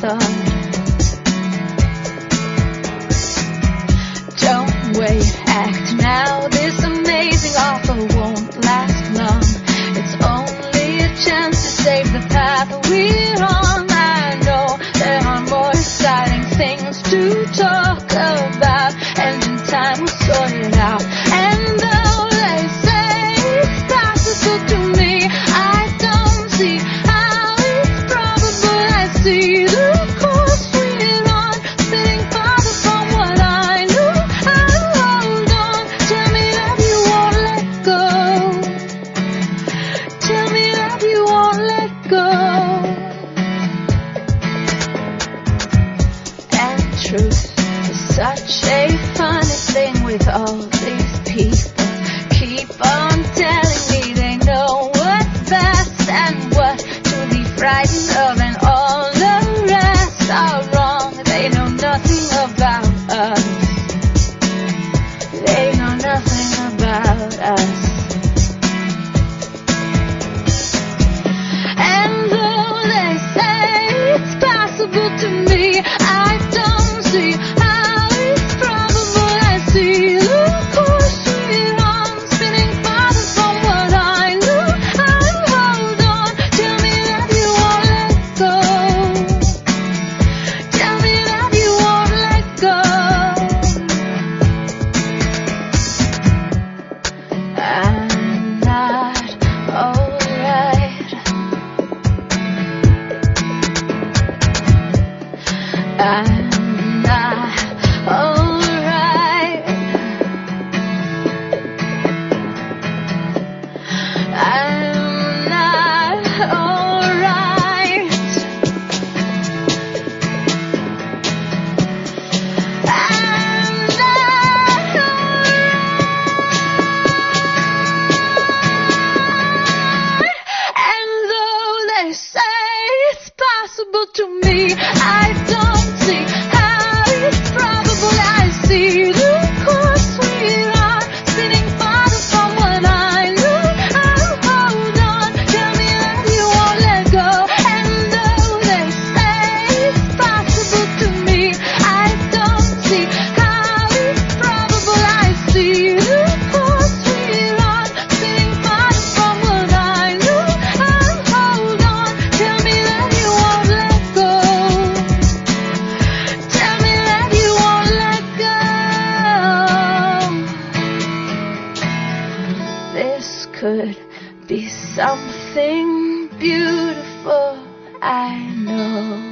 thought. Don't wait, act now. This amazing offer won't last long. It's only a chance to save the path we're on. I know there are more exciting things to talk about. Engine time will sort it out. And though they say it's possible to me, I don't see how it's probable. I see the course we're on, spinning farther from what I knew. I'll hold on. Tell me that you won't let go. Tell me that you won't let go. And truth is such a funny thing with all these people. Keep on telling me they know what's best and what to be frightened of, and all the rest are wrong. They know nothing about us. They know nothing about us. And though they say it's possible to me, I don't see how it's probable. I see the course we're on, spinning farther from what I knew. I'll hold on. Tell me that you won't let go. Tell me that you won't let go. I'm not alright. I'm not alright. I'm not alright. I'm not alright. And though they say it's possible to me, I don't see how it's probable. I see the course we're on, spinning farther from what I knew. I'll hold on. Tell me that you won't let go. And though they say it's possible to me, I don't see how it's probable. I see the course we're on, spinning farther from what I knew. I'll hold on. Tell me that you won't let go. Tell me that you won't let go. This could be something beautiful, I know.